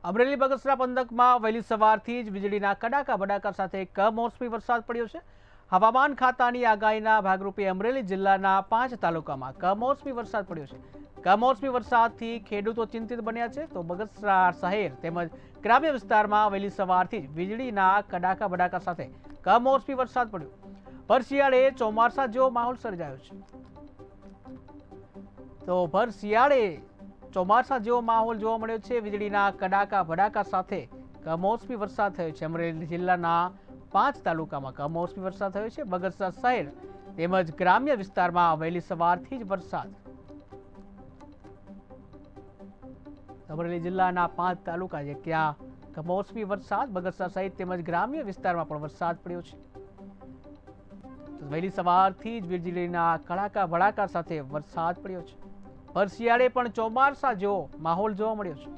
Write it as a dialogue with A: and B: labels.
A: અમરેલી બગસરા પંથકમાં વહેલી સવારથી જ વીજળીના કડાકા ભડાકા સાથે કમોસમી વરસાદ પડ્યો છે। હવામાન ખાતાની આગાહીના ભાગરૂપે અમરેલી જિલ્લાના 5 તાલુકામાં કમોસમી વરસાદ પડ્યો છે। કમોસમી વરસાદથી ખેડૂતો ચિંતિત બન્યા છે, તો બગસરા શહેર તેમજ ગ્રામ્ય વિસ્તારમાં વહેલી સવારથી જ વીજળીના કડાકા ભડાકા સાથે કમોસમી વરસાદ પડ્યો। ભર શિયાળે ચોમાસા જેવો માહોલ સર્જાયો છે। તો ભર શિયાળે ચોમાસા જેવો માહોલ જોવા મળ્યો છે। વીજળીના કડાકા ભડાકા સાથે કમોસમી વરસાદ થયો છે। અમરેલી જિલ્લાના 5 તાલુકામાં કમોસમી વરસાદ થયો છે। બગસરા શહેર તેમજ ગ્રામ્ય વિસ્તારમાં વહેલી સવારથી જ વરસાદ। અમરેલી જિલ્લાના 5 તાલુકા છે ત્યાં કમોસમી વરસાદ, બગસરા સહિત તેમજ ગ્રામ્ય વિસ્તારમાં પણ વરસાદ પડ્યો છે। વહેલી સવારથી જ વીજળીના કડાકા ભડાકા સાથે વરસાદ પડ્યો છે। ભર શિયાળે પણ ચોમાસા જેવો માહોલ જોવા મળ્યો છે।